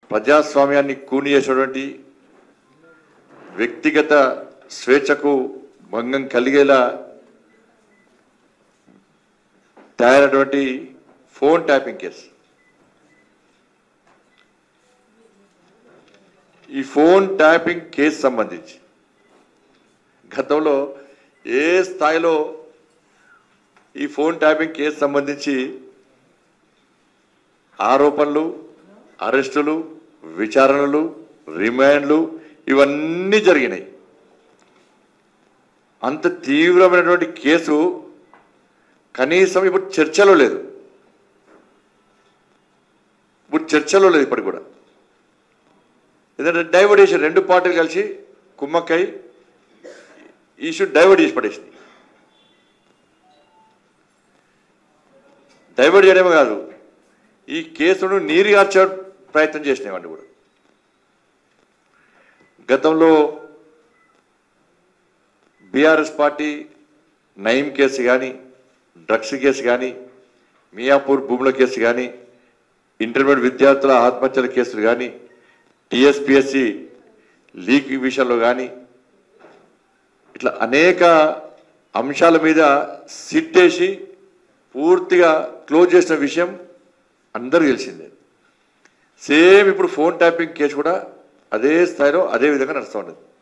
ప్రజాస్వామ్యాన్ని కూని చేసేటువంటి వ్యక్తిగత స్వేచ్ఛకు భంగం కలిగేలా తయారైనటువంటి ఫోన్ ట్యాపింగ్ కేసు. ఈ ఫోన్ ట్యాపింగ్ కేసు సంబంధించి గతంలో ఏ స్థాయిలో ఈ ఫోన్ ట్యాపింగ్ కేసు సంబంధించి ఆరోపణలు, అరెస్టులు, విచారణలు, రిమాండ్లు ఇవన్నీ జరిగినాయి. అంత తీవ్రమైనటువంటి కేసు కనీసం ఇప్పుడు చర్చలో లేదు. ఇప్పటికి కూడా ఎందుకంటే డైవర్ట్ చేసి రెండు పార్టీలు కలిసి కుమ్మక్కై ఇష్యూ డైవర్ట్ చేసి పడేసింది. డైవర్ట్ చేయడమే కాదు, ఈ కేసును నీరుగార్చే ప్రయత్నం చేసినామండి కూడా. గతంలో బీఆర్ఎస్ పార్టీ నయీం కేసు కానీ, డ్రగ్స్ కేసు కానీ, మియాపూర్ భూముల కేసు కానీ, ఇంటర్మీడియట్ విద్యార్థుల ఆత్మహత్యల కేసులు కానీ, టీఎస్పీఎస్సీ లీక్ విషయంలో కానీ ఇట్లా అనేక అంశాల మీద సిట్టేసి పూర్తిగా క్లోజ్ చేసిన విషయం అందరికీ తెలిసిందే. సేమ్ ఇప్పుడు ఫోన్ ట్యాపింగ్ కేసు కూడా అదే స్థాయిలో అదే విధంగా నడుస్తూ ఉండదు.